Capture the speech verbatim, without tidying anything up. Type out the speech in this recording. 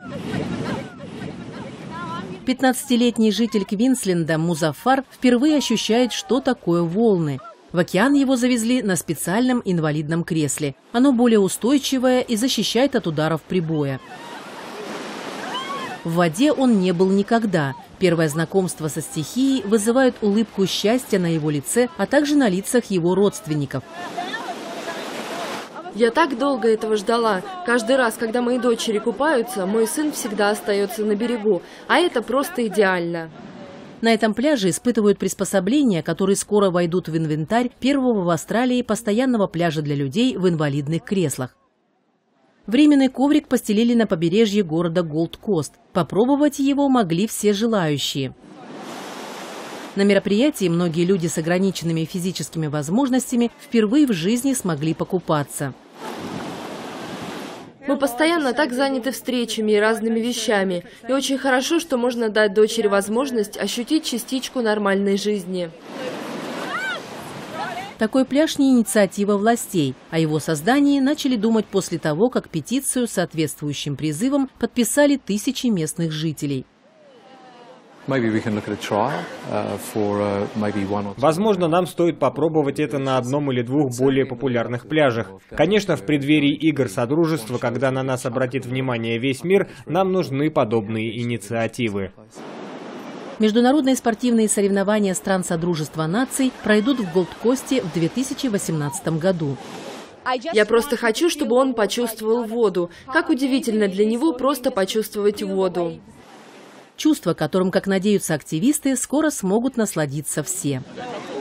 пятнадцатилетний житель Квинсленда Музаффар впервые ощущает, что такое волны. В океан его завезли на специальном инвалидном кресле. Оно более устойчивое и защищает от ударов прибоя. В воде он не был никогда. Первое знакомство со стихией вызывает улыбку счастья на его лице, а также на лицах его родственников. Я так долго этого ждала. Каждый раз, когда мои дочери купаются, мой сын всегда остается на берегу. А это просто идеально. На этом пляже испытывают приспособления, которые скоро войдут в инвентарь первого в Австралии постоянного пляжа для людей в инвалидных креслах. Временный коврик постелили на побережье города Голд-Кост. Попробовать его могли все желающие. На мероприятии многие люди с ограниченными физическими возможностями впервые в жизни смогли покупаться. Мы постоянно так заняты встречами и разными вещами. И очень хорошо, что можно дать дочери возможность ощутить частичку нормальной жизни. Такой пляж не инициатива властей. О его создании начали думать после того, как петицию с соответствующим призывом подписали тысячи местных жителей. Возможно, нам стоит попробовать это на одном или двух более популярных пляжах. Конечно, в преддверии игр Содружества, когда на нас обратит внимание весь мир, нам нужны подобные инициативы. Международные спортивные соревнования стран Содружества наций пройдут в Голд-Косте в две тысячи восемнадцатом году. Я просто хочу, чтобы он почувствовал воду. Как удивительно для него просто почувствовать воду. Чувство, которым, как надеются активисты, скоро смогут насладиться все.